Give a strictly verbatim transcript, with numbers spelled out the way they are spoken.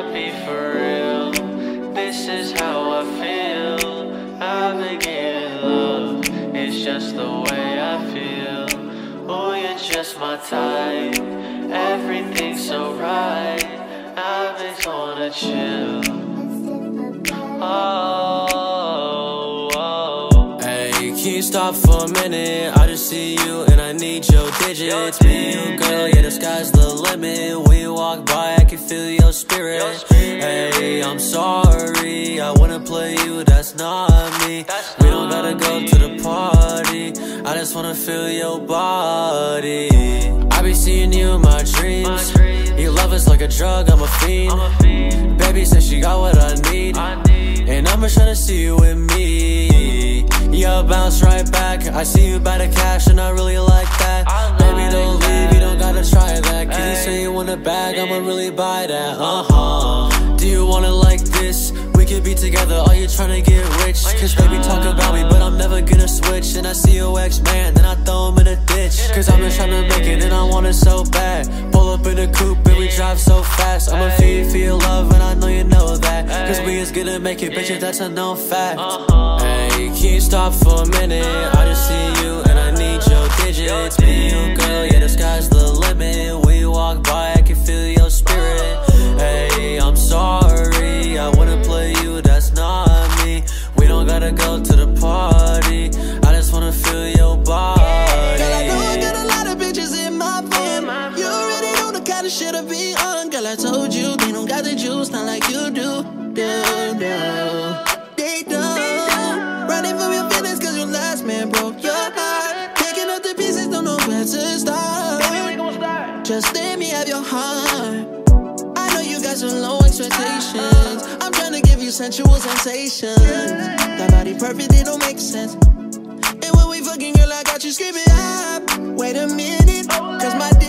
be for real. This is how I feel. I've been getting love, it's just the way I feel. Oh, you're just my type, everything's so right. I've been gonna chill. Oh, oh. Hey, can you stop for a minute? I just see you and I need your digits. Me and you, girl, yeah, the sky's the limit. When you walk by, I can feel your spirit. Hey, I'm sorry, I wanna play you, that's not me. We don't gotta go to the party, I just wanna feel your body. I be seeing you in my dreams. Your love is like a drug, I'm a fiend. Baby said she got what I need, and I'm just tryna see you with me. Yeah, bounce right back. I see you by the cash and I really like that. Baby, don't leave, you don't gotta try that. Can you say you want a bag? I'ma really buy that. Uh-huh. Do you want it like this? We could be together, are you tryna get rich? Cause they be talk about me, but I'm never gonna switch. And I see your ex-man, then I throw him in a ditch. Cause I'm just tryna make it and I want it so bad. Pull up in a coupe and we drive so fast. I'ma feed for your love and I know you know that. Cause we is gonna make it, bitch, that's a known fact. Hey, can you stop for a minute? I just see you and I need your digits. Me and you, girl, yeah, the sky's the limit. When you walk by, I can feel your spirit. Hey, I'm sorry, I wanna play you, that's not me. We don't gotta go to the party, I just wanna feel your body. Girl, I know I got a lot of bitches in my phone. You already know the kind of shit I be on. Girl, I told you, they don't got the juice, not like you do. Do, do. They don't. Running from your feelings cause your last man broke your heart. Picking up the pieces, don't know where to start. Baby, we gon' start. Just let me have your heart. I know you got some low expectations. I'm tryna give you sensual sensations. That body perfect, it don't make sense. And when we fucking, girl, I got you screaming up. Wait a minute, cause my dick